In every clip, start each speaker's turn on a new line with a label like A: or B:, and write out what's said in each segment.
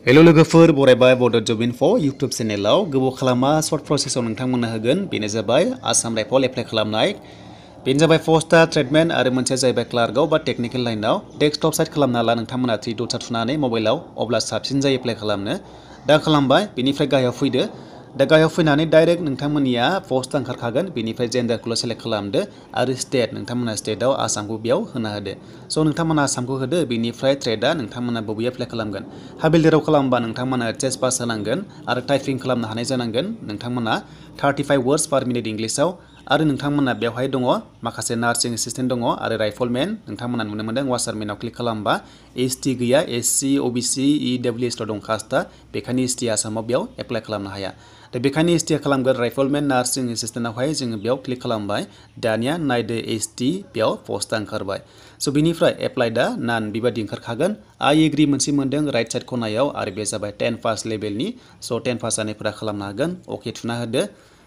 A: hello लोगोफोर बरायबाय बड' जब info YouTube चेनेलाव गोबाव खालामा सर्ट प्रसेसआव नोंथांमोननो होगोन बेनो जाबाय आसाम राइफल एप्लाइ खालामनाय बेनो जाबाय पस्टआ ट्रेडमेन आरो मोनसेया जाहैबाय क्लार्कआव बा टेक्निकल लाइनाव डेस्कटप साइड खालामना ला नोंथांमोना 3 डटसा थुनानै मबाइलाव अब्ला साबसिन जायो एप्लाइ खालामनो दा खालामबाय बेनिफ्राय गाहायाव फैदो दा गाहायाव फैनानै डाइरेक्ट नोंथांमोननिया पस्ट ओंखारखागोन बेनिफ्राय जेन्डारखौल' सेलेक्ट खालामदो आरो स्टेट नोंथांमोना स्टेटआव आसामखौ बेयाव होना होदो स' नोंथांमोना आसामखौ होदो बेनिफ्राय ट्रेडआ नोंथांमोना बबेयाव एप्लाइ खालामगोन हाबिलदाराव खालामबा नोंथांमोना टेस्ट पास होनांगोन आरो टाइपिं खालामनो हानाय जानांगोन नोंथांमोना 35 वर्ड्स पर मिनिट इंलिशाव आरो नोंथांमोना बेवहाय दङ माखासे नार्सिं एसिस्टेन्ट दङ आरो राइफलमेन नोंथांमोना नुनो मोनदों वाचारमेनाव क्लिक खालामबा एसटि गैया एससि ओबिसि इडब्लिउएसल' दं कास्टआ बेखायनो एसटि आसामाव बेयाव एप्लाइ खालामनो हाया दा बेखायनो एसटि खालामगोन राइफलमेन नार्सिं एसिस्टेन्टआवहाय जोङो बेयाव क्लिक खालामबाय दानिया नायदो एसटि बेयाव पस्टआ ओंखारबाय स' बिनिफ्राय एप्लाइ दा नान बेबायदि ओंखारखागोन आइ एग्रि मोनसे मोनदों राइट साइड खनायाव आरो बे जाबाय 10 पास लेभेलनि स' 10 पास जानायफोरा खालामनो हागोन अके थुना होदो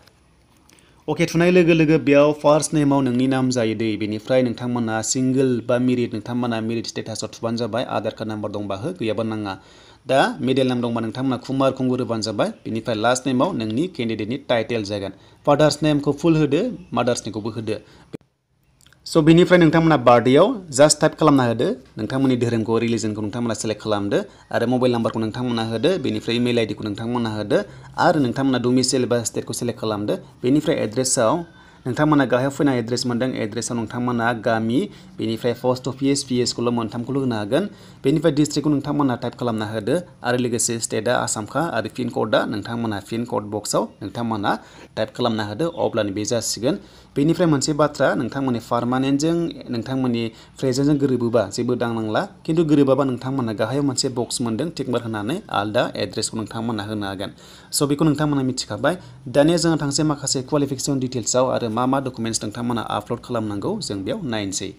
A: अके थुनाय लोगो लोगो बेयाव फार्स्ट नेमाव नोंनि नाम जायो दै बेनिफ्राय नोंथांमोना सिंगल बा मेरिट नोंथांमोना मेरिट स्टेटासआव थुबानो जाबाय आधार कार्ड नाम्बार दंबा हो गैयाबा नाङा दा मिडेल नाम दंबा नोंथांमोना कुमार खुंगुर होबानो जाबाय बेनिफ्राय लास्ट नेमाव नोंनि केन्डिडेटनि टाइटेल जागोन फादार्स नेमखौ फुल होदो मादार्सनिखौबो होदो स' बेनिफ्राय नोंथांमोना बार्थडेयाव जास्ट टाइप खालामना होदो नोंथांमोननि धोरोमखौ रिलिजनखौ नोंथांमोना सेलेक्ट खालामदो आरो मबाइल नाम्बारखौ नोंथांमोना होदो बेनिफ्राय इमेल आइडिखौ नोंथांमोना होदो आरो नोंथांमोना डोमिसाइल बा स्टेटखौ सेलेक्ट खालामदो बेनिफ्राय एड्रेसाव नोंथांमोना गाहायाव फैनाय एड्रेस मोनदों एड्रेसाव नोंथांमोना गामि बेनिफ्राय पोस्ट अफिस पिएसखौल' मोनथामखौल' होनो हागोन बेनिफ्राय डिस्ट्रिक्टखौ नोंथांमोना टाइप खालामना होदो आरो लोगोसे स्टेटआ आसामखा आरो पिन क'डआ नोंथांमोना पिन क'ड बक्सआव नोंथांमोना टाइप खालामना होदो अब्लानो बे जासिगोन बेनिफ्राय मोनसे बाथ्रा नोंथांमोननि पार्मानेन्टजों नोंथांमोननि प्रेजेन्टजों गोरोबोबा जेबो दांनांला खिन्थु गोरोबाबा नोंथांमोना गाहायाव मोनसे बक्स मोनदों टिकमार्क होनानै आलदा एड्रेसखौ नोंथांमोना होनो हागोन स' बेखौ नोंथांमोना मिथिखाबाय दानिया जोङो थांसै माखासे क्वालिफिकेसन डिटेल्सआव आरो मा डकुमेन्ट्स नोंथांमोना आपल'ड खालामनांगौ जों बेयाव नायनोसै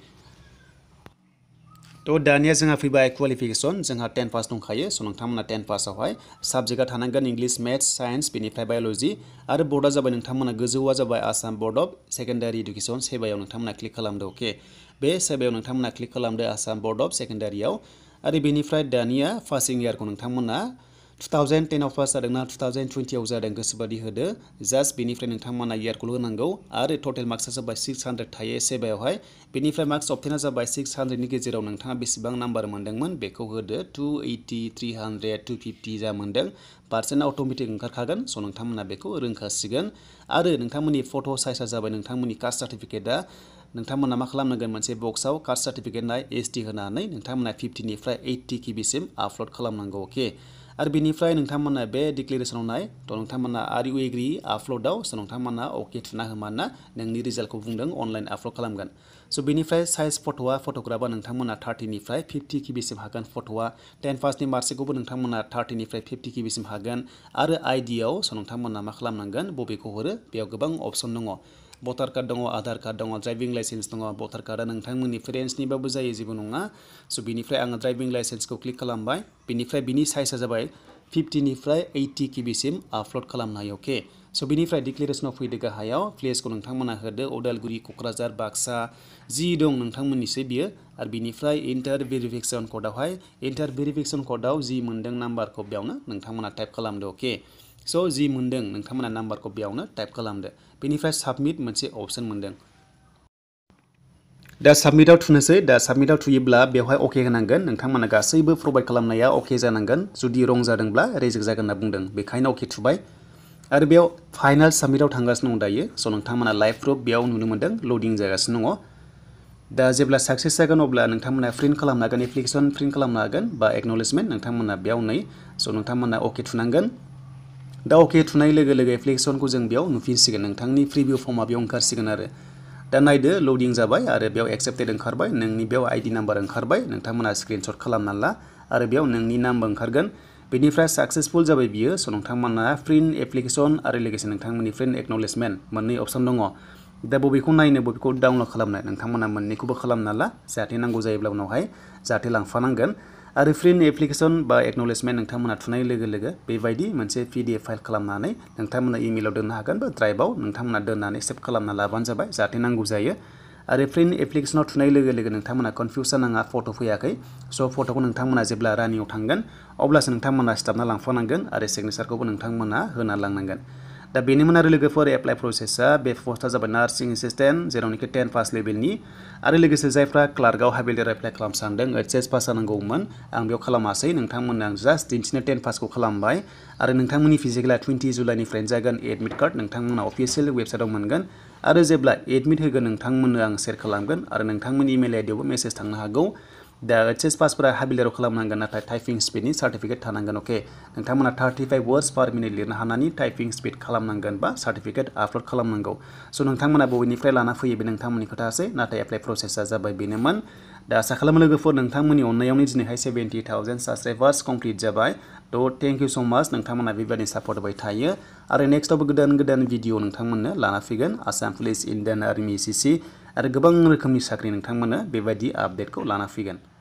A: थ' दानिया जोंहा फैबाय क्वालिफिकेसन जोंहा 10 पास दंखायो स' नोंथांमोना 10 पासआवहाय साबजेक्टआ थानांगोन इंलिश मेथ्स साइन्स बेनिफ्राय बाय'लजि आरो बर्डआ जाबाय नोंथांमोना गोजौआ जाबाय Assam board of secondary education सेबायाव नोंथांमोना क्लिक खालामदो अके बे सेबायाव नोंथांमोना क्लिक खालामदो आसाम बर्ड अफ सेकेन्डारियाव आरो बेनिफ्राय दानिया पासिं इयारखौ नोंथांमोना 2010 आव पास जादोंना 2020 आव जादों गोसोबादि होदो जास्ट बेनिफ्राय नोंथांमोना इयारखौल' होनांगौ आरो टटेल मार्क्सआ जाबाय 600 थायो सेबायावहाय बेनिफ्राय मार्क्स अबटेना जाबाय 600नि गेजेराव नोंथाङा बेसेबां नाम्बार मोनदोंमोन बेखौ होदो 280 300 250 जा मोनदों पार्सेन्ट अट'मेटिक ओंखारखागोन स' नोंथांमोना बेखौ रोंखासिगोन आरो नोंथांमोननि फट' साइजआ जाबाय नोंथांमोननि कास्ट सार्टिफिकेटआ नोंथांमोना मा खालामनांगोन मोनसे बक्सआव कास्ट सार्टिफिकेटना एसटि होनानै नोंथांमोना 50निफ्राय 80 केबिसिम आपल'ड खालामनांगौ अके आरो बेनिफ्राय नोंथांमोना बे डिक्लेरेसनाव नाय थ' नोंथांमोना आर इउ एग्रि आपल'डआव स' नोंथांमोना अके थुना होमाना नोंनि रिजाल्टखौ बुंदों अनलाइन आपल'ड खालामगोन स' बेनिफ्राय साइज फट'आ फट'ग्राफा नोंथांमोना 30निफ्राय 50 केबिसिम हागोन फट'आ 10 पासनि मार्कसिटखौबो नोंथांमोना 30निफ्राय 50 केबिसिम हागोन आरो आइडियाव स' नोंथांमोना मा खालामनांगोन बबेखौ हरो बेयाव गोबां अप्सन दङ भटार कार्ड दङ आधार कार्ड दङ ड्राइभिं लाइसेन्स दङ भटार कार्डआ नोंथांमोननि पेरेन्ट्सनिबाबो जायो जेबो नङा स' बेनिफ्राय आङो ड्राइभिं लाइसेन्सखौ क्लिक खालामबाय बेनिफ्राय बिनि साइजआ जाबाय 50निफ्राय 80 केबिसिम आपल'ड खालामनो हायो अके स' बेनिफ्राय डिक्लेरेसनाव फैदो गाहायाव प्लेसखौ नोंथांमोना होदो उदालगुरि क'क्राझार बाक्सा जि दं नोंथांमोननिसै बियो आरो बिनिफ्राय इन्टार भेरिफिकेसन क'डआवहाय इन्टार भेरिफिकेसन क'डआव जि मोनदों नाम्बारखौ बेयावनो नोंथांमोना टाइप खालामदो अके स' जि मोनदों नोंथांमोना नाम्बारखौ बेयावनो टाइप खालामदो बेनिफ्राय साबमिट मोनसे अप्सन मोनदों दा साबमिटआव थुनोसै दा साबमिटआव थुयोब्ला बेवहाय अके होनांगोन नोंथांमोना गासैबो प्रभाइड खालामनाया अके जानांगोन जुदि रं जादोंब्ला रिजेक्ट जागोन होनना बुंदों बेखायनो अके थुबाय आरो बेयाव फाइनाल साबमिटआव थांगासिनो दं दायो स' नोंथांमोना लाइभ प्रुफ बेयाव नुनो मोनदों लडिं जागासिनो दङ दा जेब्ला साक्सेस जागोन अब्ला नोंथांमोना प्रिन्ट खालामनो हागोन एप्लिकेसन प्रिन्ट खालामनो हागोन बा एक्न'लेजमेन्ट नोंथांमोना बेयाव नै स' नोंथांमोना अके थुनांगोन दा अके थुनाय लोगो लोगो एप्लिकेसनखौ जों बेयाव नुफिनसिगोन नोंथांनि प्रिभिउ फर्मआ बेयाव ओंखारसिगोन आरो दा नायदो लडिं जाबाय आरो बेयाव एक्सेप्टेड ओंखारबाय नोंनि बेयाव आइडि नाम्बार ओंखारबाय नोंथांमोना स्क्रिनशट खालामना ला आरो बेयाव नोंनि नामबो ओंखारगोन बेनिफ्राय साक्सेसफुल जाबाय बियो स' नोंथांमोना प्रिन्ट एप्लिकेसन आरो लोगोसे नोंथांमोननि प्रिन्ट एक्न'लेजमेन्ट मोननै अप्सन दङ दा बबेखौ नायनो बबेखौ डाउनलड खालामनो नोंथांमोना मोननैखौबो खालामना ला जाहाथे नांगौ जायोब्ला उनावहाय जाहाथे लांफानांगोन आरो प्रिन्ट एप्लिकेसन बा एक्न'लेजमेन्ट नोंथांमोना थुनाय लोगो लोगो बेबायदि मोनसे PDF फाइल खालामनानै नोंथांमोना इमेलाव दोननो हागोन बा ड्राइभआव नोंथांमोना दोननानै सेभ खालामना लाबानो जाबाय जाहाथे नांगौ जायो आरो प्रिन्ट एप्लिकेशनाव थुनाय लोगो लोगो नोंथांमोना कनफिउज जानाङा फट' फैयाखै स' फट'खौ नोंथांमोना जेब्ला रानियाव थांगोन अब्लासो नोंथांमोना सिथाबना लांफानांगोन आरो सिगनेचारखौबो नोंथांमोना होना लांनांगोन दा बेनोमोन आरो लोगोफोर एप्लाइ प्रसेसा बे पस्टआ जाबाय नार्सिं एसिस्टेन्ट जेरावनोखि 10 पास लेभेलनि आरो लोगोसे जायफ्रा क्लार्कआव हाबिलियर एप्लाइ खालामनो सानदों HS पास जानांगौमोन आं बेयाव खालामासै नोंथांमोननो आं जास्ट दिन्थिनो 10 पासखौ खालामबाय आरो नोंथांमोननि फिजिकेला 20 जुलाइनिफ्रायनो जागोन एडमिट कार्ड नोंथांमोना अफिसियेल वेबसाइटआव मोनगोन आरो जेब्ला एडमिट होगोन नोंथांमोननो आं शेयार खालामगोन आरो नोंथांमोननि इमेल आइडियावबो मेसेज थांनो हागौ दा HS पासफोरा हाबिलियराव खालामनांगोन नाथाय टाइपिं स्पिडनि सार्टिफिकेट थानांगोन अके नोंथांमोना 35 वर्ड्स पर मिनिट लिरनो हानायनि टाइपिं स्पिड खालामनांगोन बा सार्टिफिकेट आपल'ड खालामनांगौ स' नोंथांमोना बबेनिफ्राय लाना फैयो बे नोंथांमोननि खोथासै नाथाय एप्लाइ प्रसेसा जाबाय बेनोमोन दा आसा खालामो लोगोफोर नोंथांमोननि अननायावनो दिनैहाय 70,000 साबस्क्राइबार्स कमप्लिट जाबाय थ' थेंक इउ स' माच नोंथांमोना बेबायदि सापर्ट होबाय थायो आरो नेक्स्टआवबो गोदान गोदान भिडिअ नोंथांमोननो लाना फैगोन Assam police Indian army CC आरो गोबां रोखोमनि साख्रि नोंथांमोननो बेबायदि आपडेटखौ लाना फैगोन